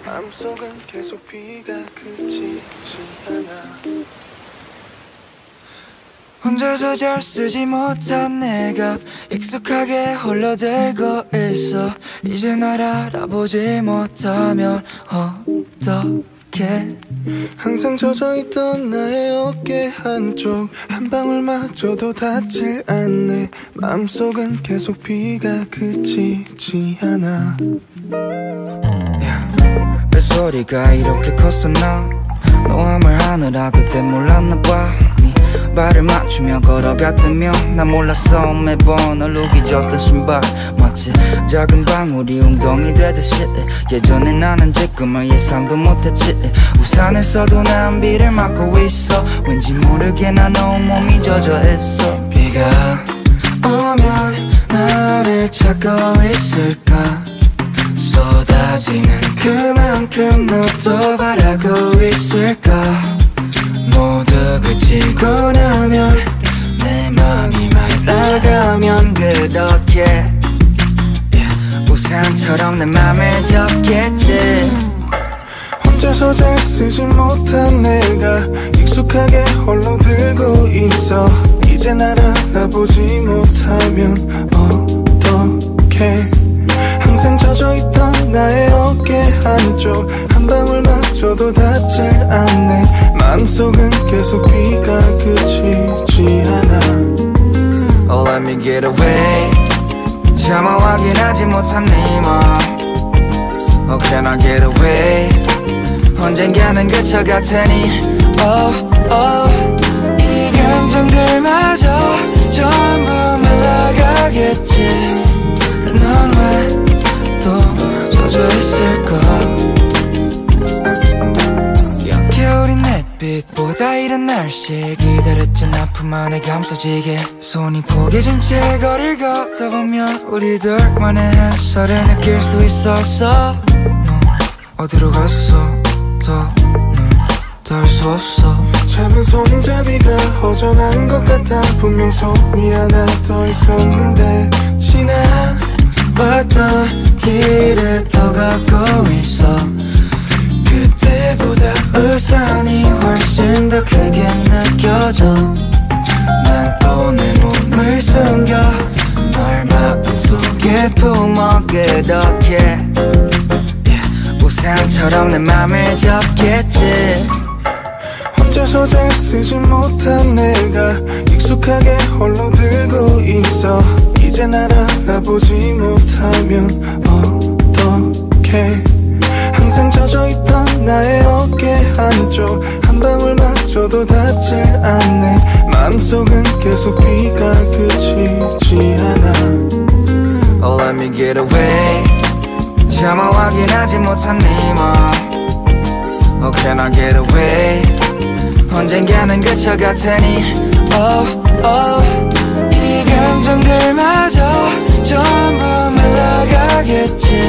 마음속은 계속 비가 그치지 않아. 혼자서 잘 쓰지 못한 내가 익숙하게 홀러들고 있어. 이제 날 알아보지 못하면 어떡해. 항상 젖어있던 나의 어깨 한쪽 한 방울마저도 닿질 않네. 마음속은 계속 비가 그치지 않아. 뱃소리가 이렇게 컸었나. 너와 말하느라 그때 몰랐나봐. 네 발을 맞추며 걸어갔다며 난 몰랐어. 매번 널 우기졌던 신발 마치 작은 방울이 웅덩이 되듯이. 예전에 나는 지금을 예상도 못했지. 우산을 써도 난 비를 맞고 있어. 왠지 모르게 난 온몸이 젖어 있어. 비가 오면 나를 찾고 있을까. 쏟아지는 그만큼 너도 바라고 있을까. 모두 그치고 나면 내 맘이 말라가면 그렇게 우산처럼 내 맘을 접겠지. 혼자서 잘 쓰지 못한 내가 익숙하게 홀로 들고 있어. 이제 날 알아보지 못하면 어떡해. 항상 젖어있던 나의 어깨 한쪽 한 방울마저도 닿질 않네. 마음속은 계속 비가 그치지 않아. Oh let me get away. 차마 확인하지 못한 네 맘. Oh can I get away. 언젠가는 그쳐갈 테니 Oh oh. 이 감정들마저 전부 말라가겠지. 넌 왜 또 젖어 있을까. 겨울인 햇빛보다 이른 날씨 기다렸잖아. 품 안에 감싸지게 손이 포개진 채 거리를 걷다 보면 우리들만의 햇살을 느낄 수 있었어. 너 어디로 갔어. 더 널 닿을 수 없어. 작은 손잡이가 허전한 것 같아. 분명 손이 하나 더 있었는데 지나왔던 길을 더 걷고 있어. 그때보다 우산이 훨씬 더 크게 느껴져. 난 또 내 몸을 숨겨 널 마음속에 품어. 그렇게 우산처럼 내 맘을 접겠지. 혼자서 잘 쓰지 못한 내가 익숙하게 홀로 들고 있어. 이제 날 알아보지 못하면 어떡해. 항상 젖어있던 나의 어깨 한쪽 한 방울마저도 닿질 않네. 마음속은 계속 비가 그치지 않아. Oh let me get away. 차마 확인하지 못한 네 맘. Oh can I get away. 언젠가는 그쳐갈 테니 Oh oh. 이 감정들마저 전부 말라가겠지.